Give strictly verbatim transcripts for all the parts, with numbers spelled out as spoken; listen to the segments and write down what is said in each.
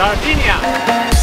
Sardinia!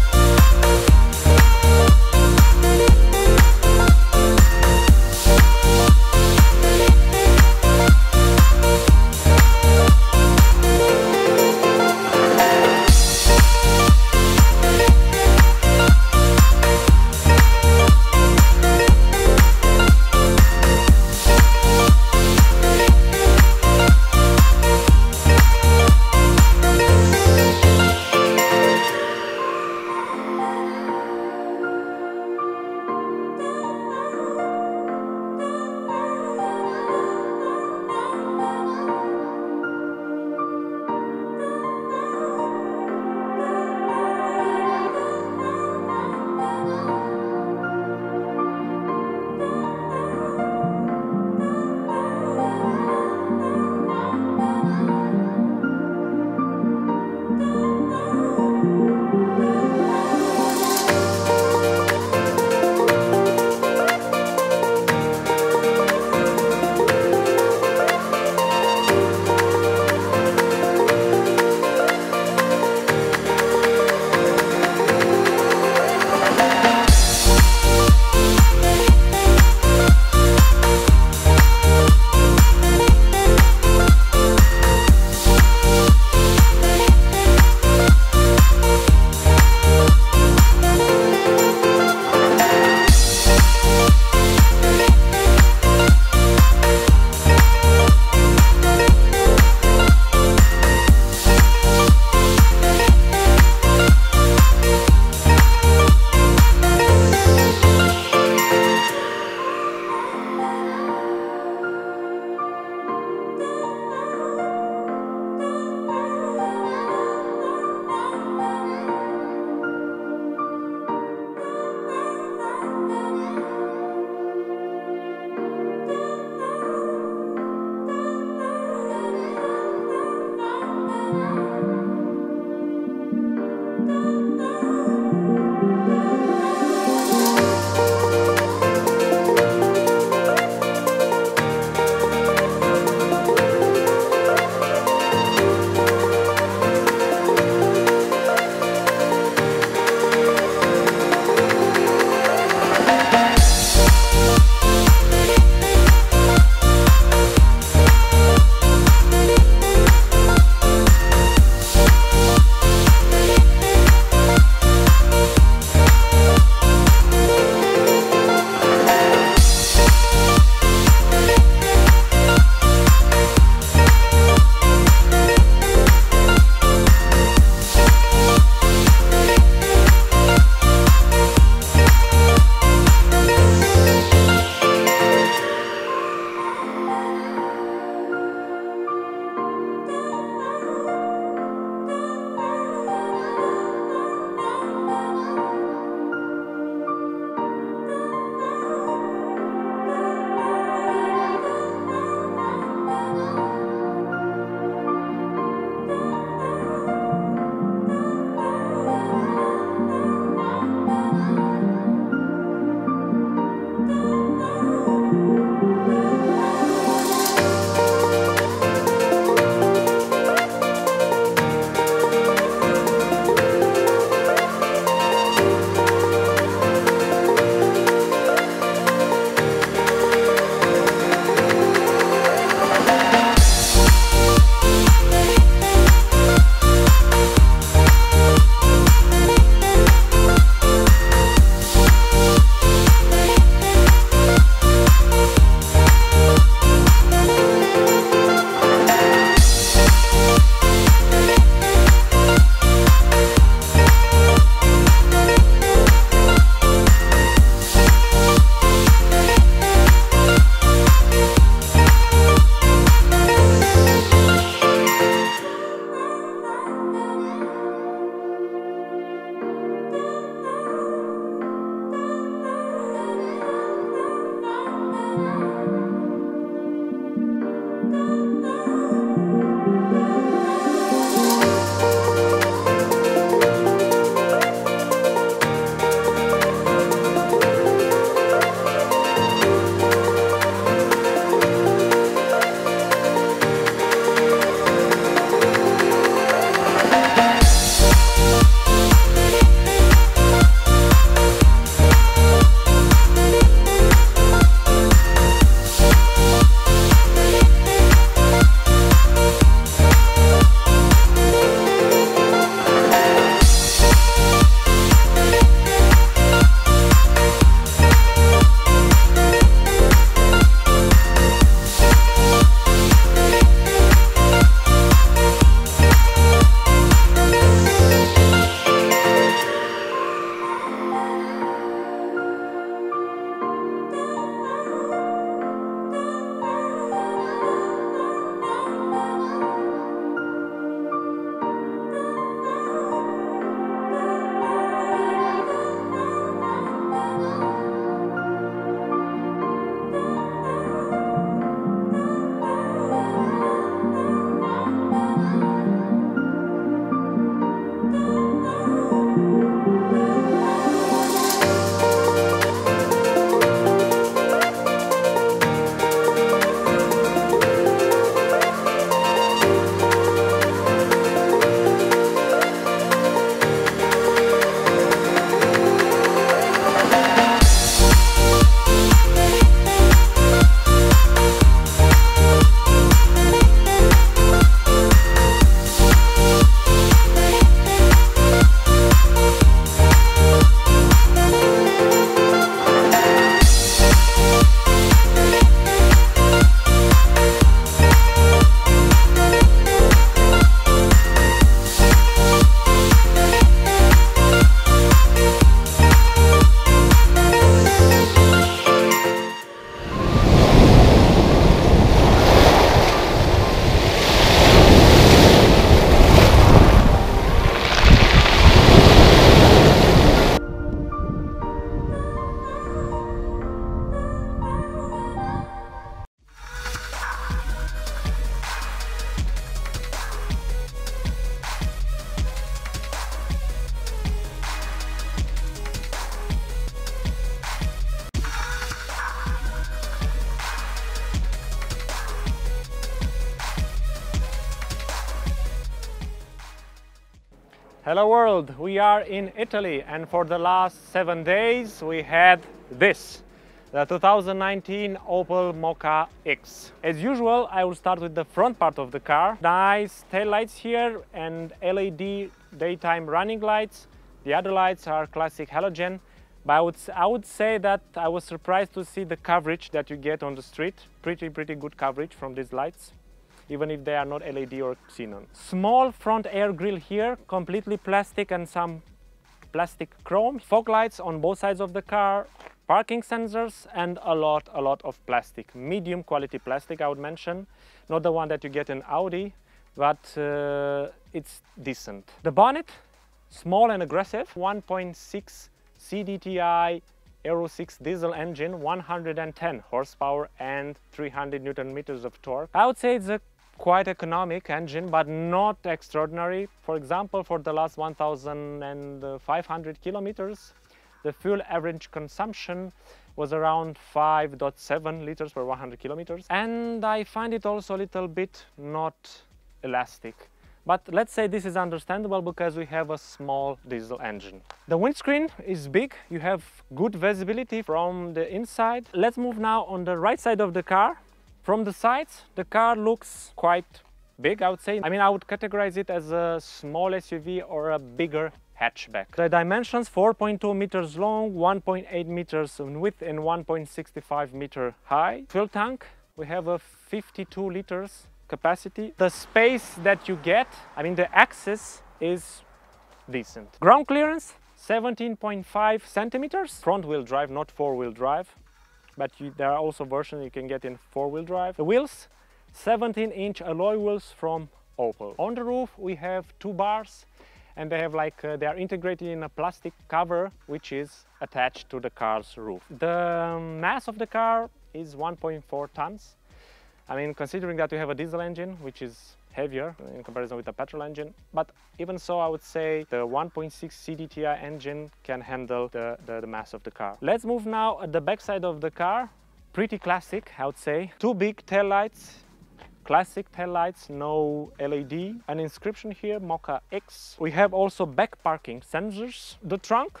Hello world, we are in Italy and for the last seven days we had this, the two thousand nineteen Opel Mokka X. As usual, I will start with the front part of the car. Nice tail lights here and L E D daytime running lights. The other lights are classic halogen, but I would, I would say that I was surprised to see the coverage that you get on the street. Pretty, pretty good coverage from these lights, even if they are not L E D or xenon. Small front air grille here, completely plastic and some plastic chrome. Fog lights on both sides of the car, parking sensors and a lot, a lot of plastic. Medium quality plastic, I would mention. Not the one that you get in Audi, but uh, it's decent. The bonnet, small and aggressive, one point six C D T I Euro six diesel engine, one hundred ten horsepower and three hundred newton meters of torque. I would say it's a quite economic engine, but not extraordinary. For example, for the last one thousand five hundred kilometers, the fuel average consumption was around five point seven liters per one hundred kilometers. And I find it also a little bit not elastic. But let's say this is understandable because we have a small diesel engine. The windscreen is big. You have good visibility from the inside. Let's move now on the right side of the car. From the sides, the car looks quite big, I would say. I mean, I would categorize it as a small S U V or a bigger hatchback. The dimensions, four point two meters long, one point eight meters in width and one point six five meter high. Fuel tank, we have a fifty-two liters capacity. The space that you get, I mean, the access is decent. Ground clearance, seventeen point five centimeters. Front wheel drive, not four wheel drive. But you, there are also versions you can get in four-wheel drive. The wheels, seventeen inch alloy wheels from Opel. On the roof we have two bars and they have like uh, they are integrated in a plastic cover which is attached to the car's roof. The mass of the car is one point four tons. I mean, considering that you have a diesel engine which is heavier in comparison with a petrol engine, but even so I would say the one point six C D T I engine can handle the, the, the mass of the car. Let's move now at the back side of the car. Pretty classic, I would say. Two big tail lights, classic tail lights, no L E D. An inscription here, Mokka X. We have also back parking sensors. The trunk,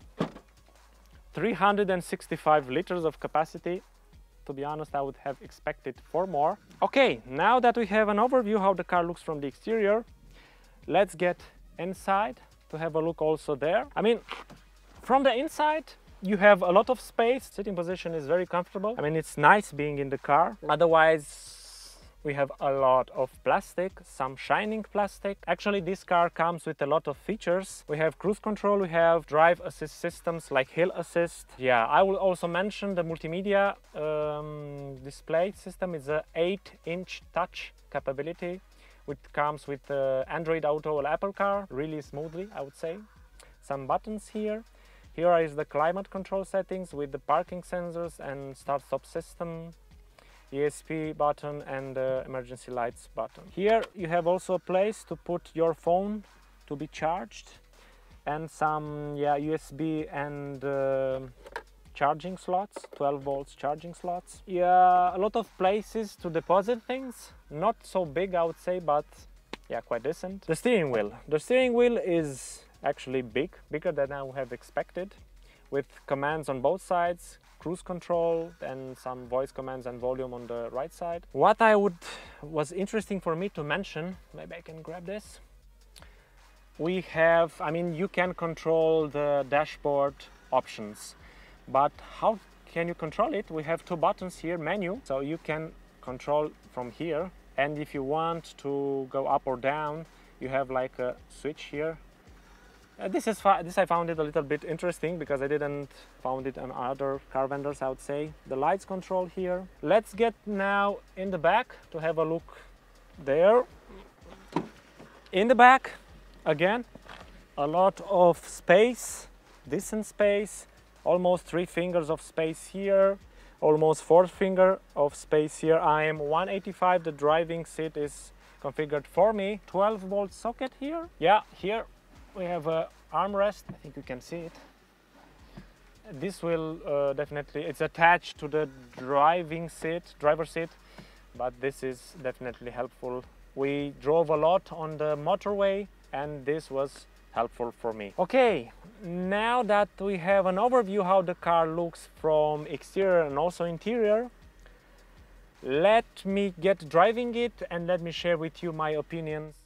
three hundred sixty-five liters of capacity. To be honest, I would have expected four more. Okay, now that we have an overview how the car looks from the exterior, let's get inside to have a look also there. I mean, from the inside, you have a lot of space. Sitting position is very comfortable. I mean, it's nice being in the car. Otherwise, we have a lot of plastic, some shining plastic. Actually, this car comes with a lot of features. We have cruise control, we have drive assist systems like hill assist. Yeah, I will also mention the multimedia um, display system is a eight inch touch capability, which comes with uh, Android Auto or Apple Car, really smoothly, I would say. Some buttons here. Here is the climate control settings with the parking sensors and start-stop system. E S P button and the emergency lights button. Here you have also a place to put your phone to be charged and some yeah, U S B and uh, charging slots, twelve volts charging slots. Yeah, a lot of places to deposit things. Not so big, I would say, but yeah, quite decent. The steering wheel. The steering wheel is actually big, bigger than I would have expected, with commands on both sides. Cruise control and some voice commands and volume on the right side. What I would was interesting for me to mention, maybe I can grab this. We have, I mean, you can control the dashboard options, but how can you control it? We have two buttons here, menu, so you can control from here. And if you want to go up or down, you have like a switch here. Uh, this is this I found it a little bit interesting because I didn't found it on other car vendors, I would say. The lights control here. Let's get now in the back to have a look there. In the back, again, a lot of space, decent space, almost three fingers of space here, almost four finger of space here. I am one eighty-five, the driving seat is configured for me. twelve volt socket here. Yeah, here we have a armrest, I think you can see it. This will uh, definitely, it's attached to the driving seat, driver seat, but this is definitely helpful. We drove a lot on the motorway and this was helpful for me. Okay, now that we have an overview how the car looks from exterior and also interior, let me get driving it and let me share with you my opinions.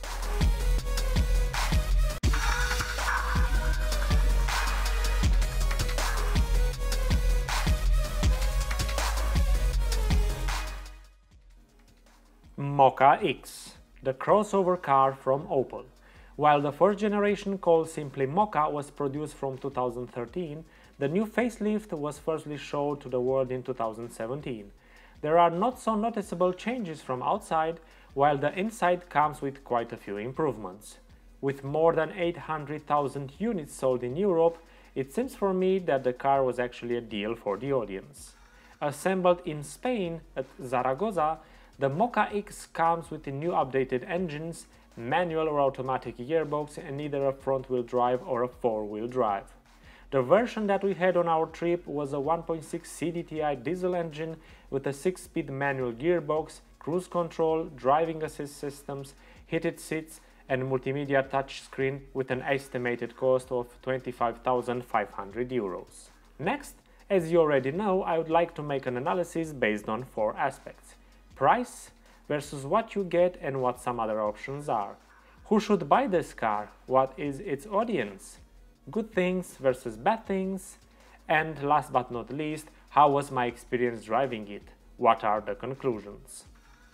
Mocha X, the crossover car from Opel. While the first generation, called simply Mocha, was produced from two thousand thirteen, the new facelift was firstly shown to the world in two thousand seventeen. There are not so noticeable changes from outside, while the inside comes with quite a few improvements. With more than eight hundred thousand units sold in Europe, it seems for me that the car was actually a deal for the audience. Assembled in Spain at Zaragoza, the Mocha X comes with the new updated engines, manual or automatic gearbox, and either a front-wheel drive or a four-wheel drive. The version that we had on our trip was a one point six C D T I diesel engine with a six-speed manual gearbox, cruise control, driving assist systems, heated seats, and multimedia touchscreen with an estimated cost of twenty-five thousand five hundred euros. Next, as you already know, I would like to make an analysis based on four aspects: price versus what you get and what some other options are. Who should buy this car? What is its audience? Good things versus bad things. And last but not least, how was my experience driving it? What are the conclusions?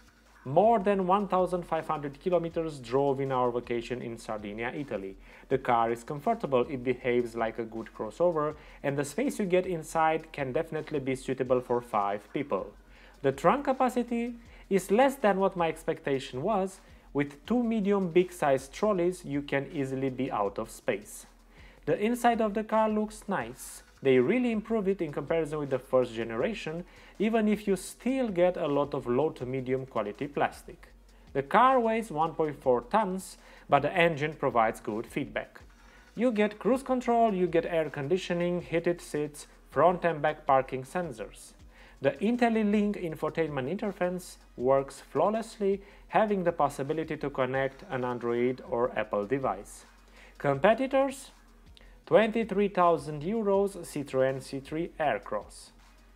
More than one thousand five hundred kilometers drove in our vacation in Sardinia, Italy. The car is comfortable, it behaves like a good crossover, and the space you get inside can definitely be suitable for five people. The trunk capacity is less than what my expectation was. With two medium big size trolleys you can easily be out of space. The inside of the car looks nice. They really improved it in comparison with the first generation, even if you still get a lot of low to medium quality plastic. The car weighs one point four tons, but the engine provides good feedback. You get cruise control, you get air conditioning, heated seats, front and back parking sensors. The IntelliLink infotainment interface works flawlessly, having the possibility to connect an Android or Apple device. Competitors? twenty-three thousand euros Citroën C three Aircross,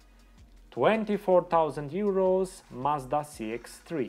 twenty-four thousand euros Mazda C X three,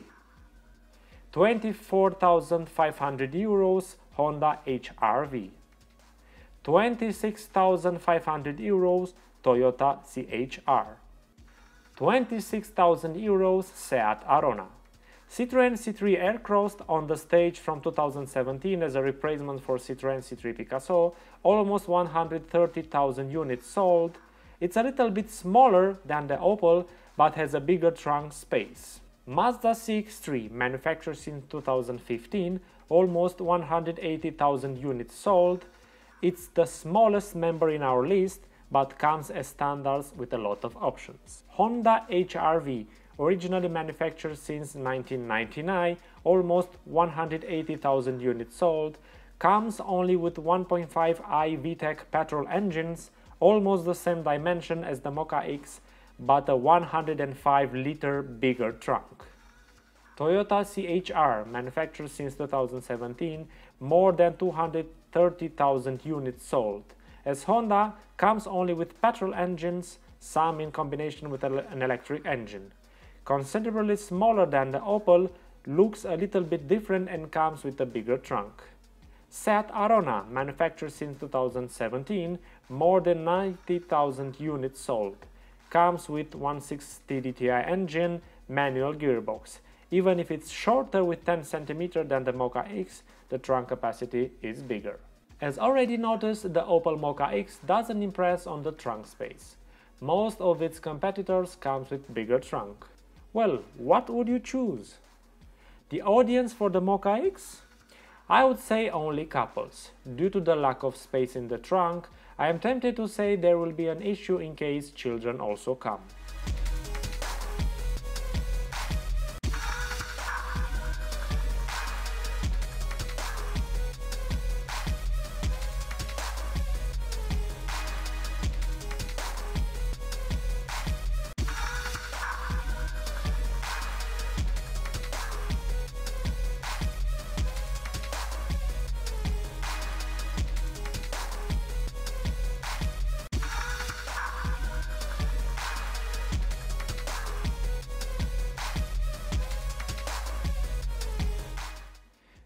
twenty-four thousand five hundred euros Honda H R V, twenty-six thousand five hundred euros Toyota C H R, twenty-six thousand euros Seat Arona. Citroën C three Aircross on the stage from two thousand seventeen as a replacement for Citroën C three Picasso, almost one hundred thirty thousand units sold. It's a little bit smaller than the Opel, but has a bigger trunk space. Mazda C X three, manufactured since two thousand fifteen, almost one hundred eighty thousand units sold. It's the smallest member in our list, but comes as standards with a lot of options. Honda H R V, originally manufactured since nineteen ninety-nine, almost one hundred eighty thousand units sold, comes only with one point five i V TEC petrol engines, almost the same dimension as the Mocha X, but a one hundred five liter bigger trunk. Toyota C H R, manufactured since two thousand seventeen, more than two hundred thirty thousand units sold. As Honda, comes only with petrol engines, some in combination with an electric engine. Considerably smaller than the Opel, looks a little bit different and comes with a bigger trunk. Seat Arona, manufactured since two thousand seventeen, more than ninety thousand units sold. Comes with one point six T D T I engine, manual gearbox. Even if it's shorter with ten centimeters than the Mocha X, the trunk capacity is bigger. As already noticed, the Opel Mocha X doesn't impress on the trunk space. Most of its competitors comes with bigger trunk. Well, what would you choose? The audience for the Mocha X? I would say only couples. Due to the lack of space in the trunk, I am tempted to say there will be an issue in case children also come.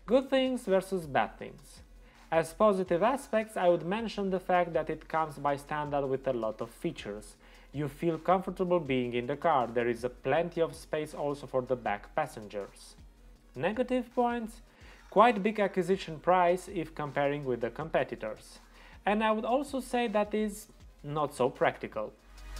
Good things versus bad things. As positive aspects, I would mention the fact that it comes by standard with a lot of features. You feel comfortable being in the car, there is a plenty of space also for the back passengers. Negative points? Quite big acquisition price if comparing with the competitors. And I would also say that is not so practical.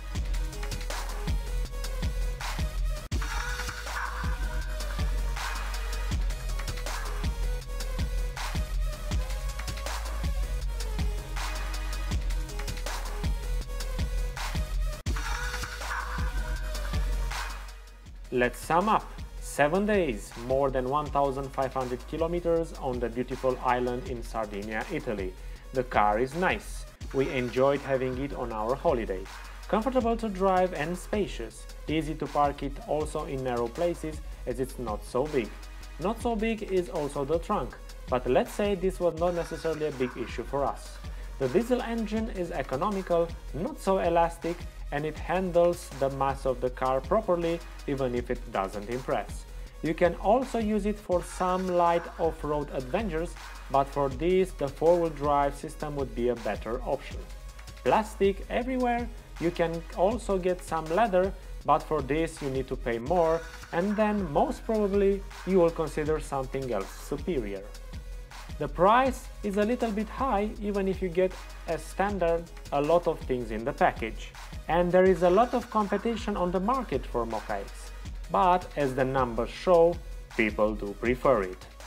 Let's sum up. seven days, more than one thousand five hundred kilometers on the beautiful island in Sardinia, Italy. The car is nice. We enjoyed having it on our holiday. Comfortable to drive and spacious. Easy to park it also in narrow places as it's not so big. Not so big is also the trunk, but let's say this was not necessarily a big issue for us. The diesel engine is economical, not so elastic, and it handles the mass of the car properly even if it doesn't impress. You can also use it for some light off-road adventures, but for this the four-wheel drive system would be a better option. Plastic everywhere, you can also get some leather, but for this you need to pay more, and then most probably you will consider something else superior. The price is a little bit high even if you get as standard a lot of things in the package. And there is a lot of competition on the market for Mocha X. But as the numbers show, people do prefer it.